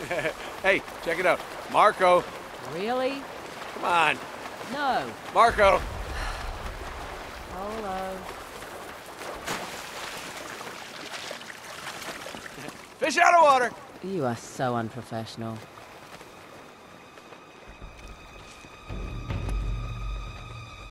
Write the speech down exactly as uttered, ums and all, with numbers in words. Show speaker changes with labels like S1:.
S1: Hey, check it out. Marco.
S2: Really?
S1: Come on.
S2: No.
S1: Marco.
S2: Polo.
S1: Fish out of water.
S2: You are so unprofessional.